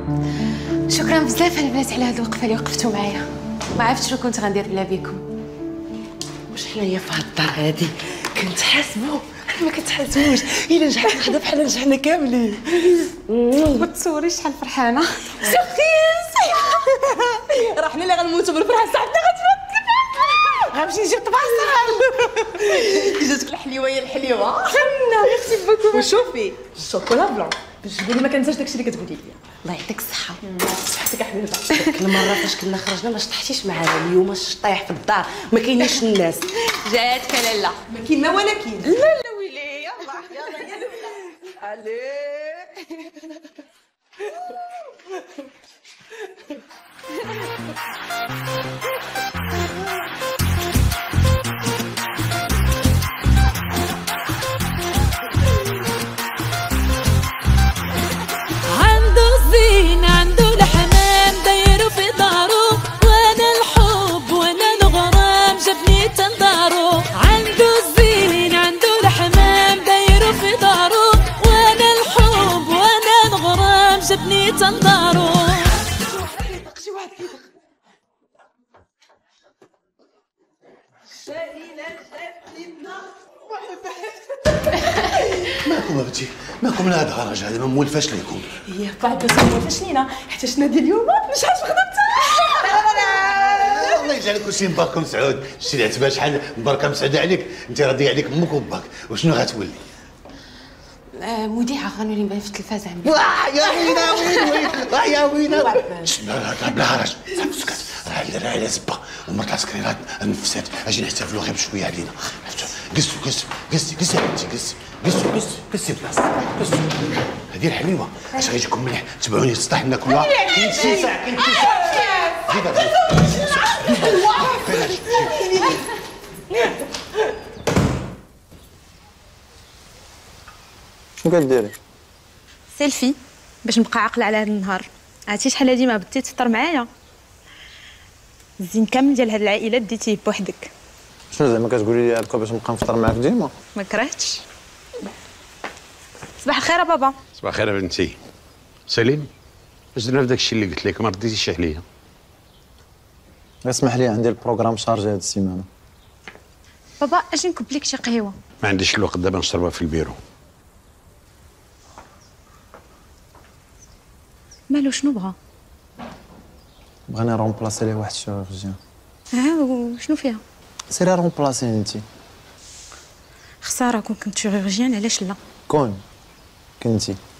شكرا بزاف البنات على هاد الوقفه اللي وقفتوا معايا. ما عرفتش شنو كنت غندير بلا بيكم. واش حنايا في هاد الدار هادي كنتحاسبوا؟ ما كنتحاسبوش. الا نجحت وحده بحال نجحنا كاملين. ما تصوريش شحال فرحانه. سخيس راه حنا اللي غنموتوا بالفرحه. صاحبتنا غنمشي نجيب طباصل. كي جاتك الحليوه الحليوه فنه ميرسي بوكو. وشوفي الشوكولا بلون باش تقولي ما كنساش داكشي اللي كتقولي لي. الله يعطيك الصحه. صحتك يا حبيبه. ديك المره فاش كنا خرجنا ما شطحتيش معانا. اليوم الشطيح في الدار ما كاينينش الناس. جاتك لاله ما كاين ما ولا كاين. لا لا ويلي يلا يلا علي. عنده الزين عنده الحمام دايرو في دارو وانا الحب وانا الغرام جابني تندارو. عنده الزين عنده الحمام دايرو في دارو وانا الحب وانا الغرام جابني تندارو. مالكم بنتي؟ مالكم من هاد الغرج هذا ما مولفاش ليكم؟ هي بعد ما مولفاش لينا حتى شنادي اليوم نجحت في خدمتها. الله يجعلك وسيم باكم سعود. شتي العتبه شحال مباركه مسعده عليك. انت راضيه عليك امك وباك. وشنو غتولي؟ مذيعه غنولي في التلفاز عندي. يا وينا وين يا وينا. لا بلا هرج صافي سكت. راه على زبه ومرت العسكري نفسات. اجي نحتفلوا غير بشويه علينا. قصي يا بنتي قصي بلاصه قصي. هذه الحليوه اش غيجيكم مليح. تبعوني السطح ناكلوها. كنتي ساعه شنو كديري؟ سيلفي باش نبقى عاقله على هذا النهار. عرفتي شحال هادي ما بديتي تفطر معايا. الزين كامل ديال هاد العائله ديتيه بوحدك. شنو زعما كتقولي لي هكا باش نبقى نفطر معاك ديما؟ ما كرهتش. صباح الخير يا بابا. صباح الخير يا بنتي. سليم اش درنا في داك الشيء اللي قلت لك ما رديتيش عليا؟ اسمح لي عندي البروغرام شارجي هاد السيمانه. بابا اجي نكب لك شي قهوه. ما عنديش الوقت دابا نشربها في البيرو. مالو شنو بغا؟ بغينا رومبلاسي ليه واحد الشيروجيان. وشنو فيها؟ سيري رومبلاسي انتي. خساره كون كنت شيروجيان علاش لا؟ كون كنتي